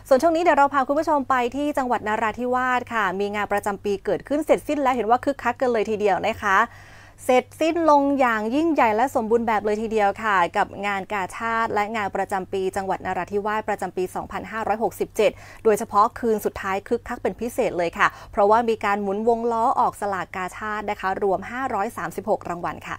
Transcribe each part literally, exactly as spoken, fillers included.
ส่วนช่วงนี้เดี๋ยวเราพาคุณผู้ชมไปที่จังหวัดนราธิวาสค่ะมีงานประจำปีเกิดขึ้นเสร็จสิ้นแล้วเห็นว่าคึกคักกันเลยทีเดียวนะคะเสร็จสิ้นลงอย่างยิ่งใหญ่และสมบูรณ์แบบเลยทีเดียวค่ะกับงานกาชาดและงานประจำปีจังหวัดนราธิวาสประจำปี สองพันห้าร้อยหกสิบเจ็ด โดยเฉพาะคืนสุดท้ายคึกคักเป็นพิเศษเลยค่ะเพราะว่ามีการหมุนวงล้อออกสลากกาชาดนะคะรวมห้าร้อยสามสิบหกรางวัลค่ะ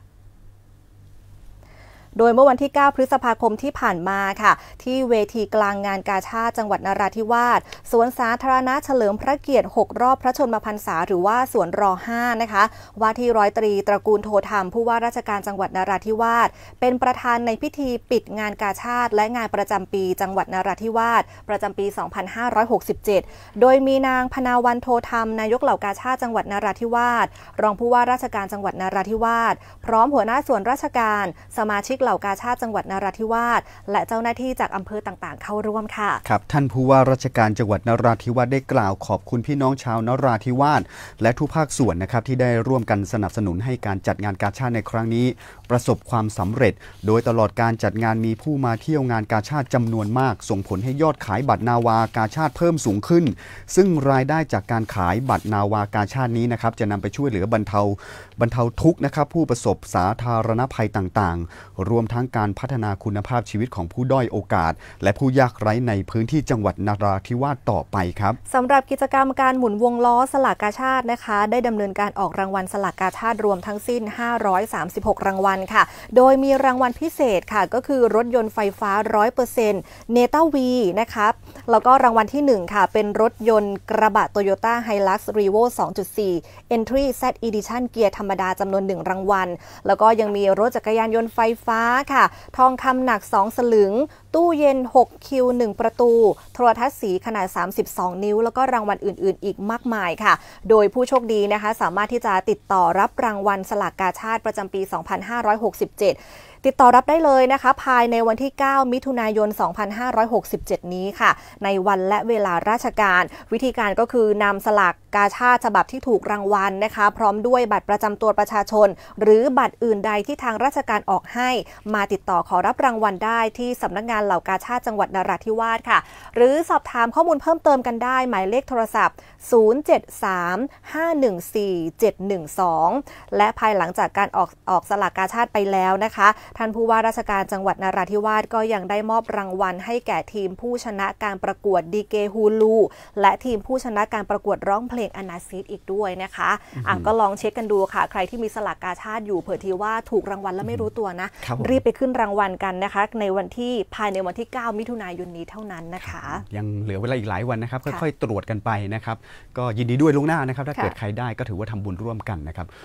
โดยเมื่อวันที่ เก้า พฤษภาคมที่ผ่านมาค่ะที่เวทีกลางงานกาชาดจังหวัดนราธิวาสสวนสาธารณะเฉลิมพระเกียรติหกรอบพระชนมพรรษาหรือว่าสวนร ห้า นะคะว่าที่ร้อยตรีตระกูลโทธรรมผู้ว่าราชการจังหวัดนราธิวาสเป็นประธานในพิธีปิดงานกาชาดและงานประจำปีจังหวัดนราธิวาสประจำปี สองพันห้าร้อยหกสิบเจ็ด โดยมีนางพนาวันโทธรรมนายกเหล่ากาชาดจังหวัดนราธิวาสรองผู้ว่าราชการจังหวัดนราธิวาสพร้อมหัวหน้าส่วนราชการสมาชิกเหล่ากาชาดจังหวัดนราธิวาสและเจ้าหน้าที่จากอำเภอต่างๆเข้าร่วมค่ะครับท่านผู้ว่าราชการจังหวัดนราธิวาสได้กล่าวขอบคุณพี่น้องชาวนราธิวาสและทุกภาคส่วนนะครับที่ได้ร่วมกันสนับสนุนให้การจัดงานกาชาดในครั้งนี้ประสบความสำเร็จโดยตลอดการจัดงานมีผู้มาเที่ยวงานกาชาดจำนวนมากส่งผลให้ยอดขายบัตรนาวากาชาดเพิ่มสูงขึ้นซึ่งรายได้จากการขายบัตรนาวากาชาดนี้นะครับจะนำไปช่วยเหลือบรรเทาบรรเทาทุกข์นะครับผู้ประสบสาธารณภัยต่างๆรวมทั้งการพัฒนาคุณภาพชีวิตของผู้ด้อยโอกาสและผู้ยากไร้ในพื้นที่จังหวัดนราธิวาสต่อไปครับสำหรับกิจกรรมการหมุนวงล้อสลากกาชาดนะคะได้ดำเนินการออกรางวัลสลากกาชาดรวมทั้งสิ้นห้าร้อยสามสิบหกรางวัลค่ะโดยมีรางวัลพิเศษค่ะก็คือรถยนต์ไฟฟ้า ร้อยเปอร์เซ็นต์ เนต้า วี นะครับแล้วก็รางวัลที่หนึ่งค่ะเป็นรถยนต์กระบะ Toyota Hilux Revo สองจุดสี่ Entry Z Edition เกียร์ธรรมดาจำนวนหนึ่งรางวัลแล้วก็ยังมีรถจักรยานยนต์ไฟฟ้าค่ะทองคำหนักสองสลึงตู้เย็นหกคิวหนึ่งประตูโทรทัศน์สีขนาดสามสิบสองนิ้วแล้วก็รางวัลอื่นๆอีกมากมายค่ะโดยผู้โชคดีนะคะสามารถที่จะติดต่อรับรางวัลสลากกาชาดประจำปี สองพันห้าร้อยหกสิบเจ็ดติดต่อรับได้เลยนะคะภายในวันที่ เก้า มิถุนายน สองพันห้าร้อยหกสิบเจ็ด นี้ค่ะในวันและเวลาราชการวิธีการก็คือนำสลากกาชาดฉบับที่ถูกรางวัลนะคะพร้อมด้วยบัตรประจำตัวประชาชนหรือบัตรอื่นใดที่ทางราชการออกให้มาติดต่อขอรับรางวัลได้ที่สำนักงานเหล่ากาชาดจังหวัดนราธิวาสค่ะหรือสอบถามข้อมูลเพิ่มเติมกันได้หมายเลขโทรศัพท์ศูนย์ เจ็ด สาม ห้า หนึ่ง สี่ เจ็ด หนึ่ง สองและภายหลังจากการออกออกสลากกาชาดไปแล้วนะคะท่านผู้ว่าราชการจังหวัดนราธิวาสก็ยังได้มอบรางวัลให้แก่ทีมผู้ชนะการประกวดดีเกฮูลูและทีมผู้ชนะการประกวดร้องเพลงอนาซีดอีกด้วยนะคะอ่ะก็ลองเช็คกันดูค่ะใครที่มีสลากกาชาดอยู่เผื่อทีว่าถูกรางวัลแล้วไม่รู้ตัวนะรีบไปขึ้นรางวัลกันนะคะในวันที่ภายในวันที่ เก้า มิถุนายนนี้เท่านั้นนะคะยังเหลือเวลาอีกหลายวันนะครับค่อยๆตรวจกันไปนะครับก็ยินดีด้วยล่วงหน้านะครับถ้าเกิดใครได้ก็ถือว่าทำบุญร่วมกันนะครับ